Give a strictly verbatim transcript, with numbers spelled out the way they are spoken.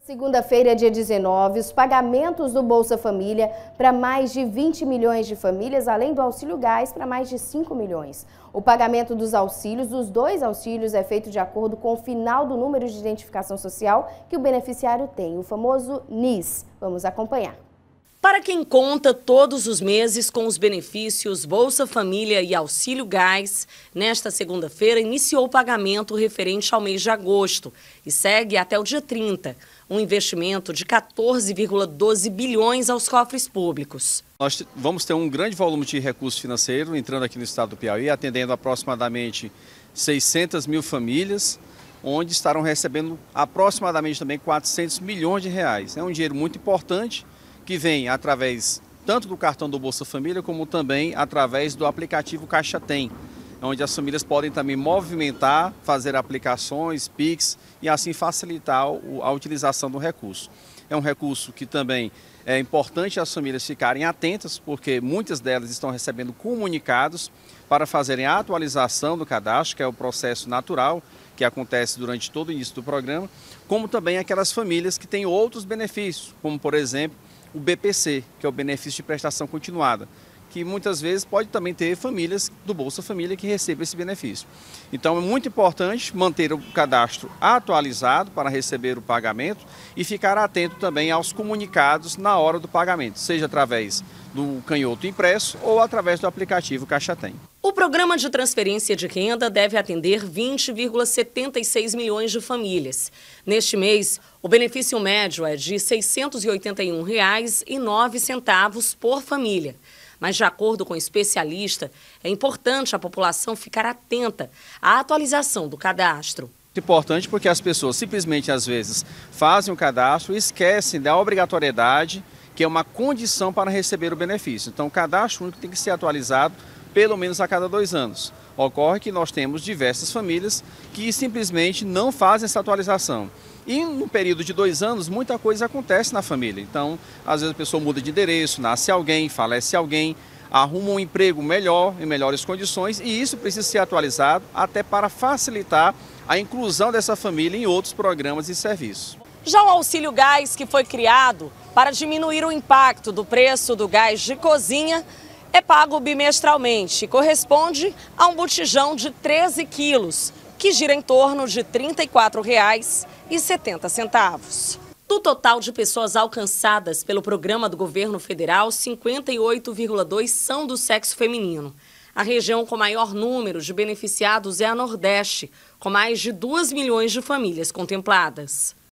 Segunda-feira, dia dezenove, os pagamentos do Bolsa Família para mais de vinte milhões de famílias, além do auxílio gás para mais de cinco milhões. O pagamento dos auxílios, dos dois auxílios, é feito de acordo com o final do número de identificação social que o beneficiário tem, o famoso N I S. Vamos acompanhar. Para quem conta todos os meses com os benefícios Bolsa Família e Auxílio Gás, nesta segunda-feira iniciou o pagamento referente ao mês de agosto e segue até o dia trinta, um investimento de quatorze vírgula doze bilhões aos cofres públicos. Nós vamos ter um grande volume de recurso financeiro entrando aqui no estado do Piauí, atendendo aproximadamente seiscentas mil famílias, onde estarão recebendo aproximadamente também quatrocentos milhões de reais. É um dinheiro muito importante, que vem através tanto do cartão do Bolsa Família, como também através do aplicativo Caixa Tem, onde as famílias podem também movimentar, fazer aplicações, Pix e assim facilitar a utilização do recurso. É um recurso que também é importante as famílias ficarem atentas, porque muitas delas estão recebendo comunicados para fazerem a atualização do cadastro, que é o processo natural que acontece durante todo o início do programa, como também aquelas famílias que têm outros benefícios, como por exemplo, o B P C, que é o benefício de prestação continuada, que muitas vezes pode também ter famílias do Bolsa Família que recebem esse benefício. Então é muito importante manter o cadastro atualizado para receber o pagamento e ficar atento também aos comunicados na hora do pagamento, seja através do canhoto impresso ou através do aplicativo Caixa Tem. O programa de transferência de renda deve atender vinte vírgula setenta e seis milhões de famílias. Neste mês, o benefício médio é de seiscentos e oitenta e um reais e nove centavos por família. Mas, de acordo com o especialista, é importante a população ficar atenta à atualização do cadastro. Importante porque as pessoas simplesmente, às vezes, fazem o cadastro e esquecem da obrigatoriedade, que é uma condição para receber o benefício. Então, o cadastro único tem que ser atualizado pelo menos a cada dois anos. Ocorre que nós temos diversas famílias que simplesmente não fazem essa atualização. E no período de dois anos, muita coisa acontece na família. Então, às vezes a pessoa muda de endereço, nasce alguém, falece alguém, arruma um emprego melhor, em melhores condições, e isso precisa ser atualizado até para facilitar a inclusão dessa família em outros programas e serviços. Já o auxílio gás, que foi criado para diminuir o impacto do preço do gás de cozinha, é pago bimestralmente e corresponde a um botijão de treze quilos, que gira em torno de trinta e quatro reais e setenta centavos. Do total de pessoas alcançadas pelo programa do governo federal, cinquenta e oito vírgula dois por cento são do sexo feminino. A região com maior número de beneficiados é a Nordeste, com mais de duas milhões de famílias contempladas.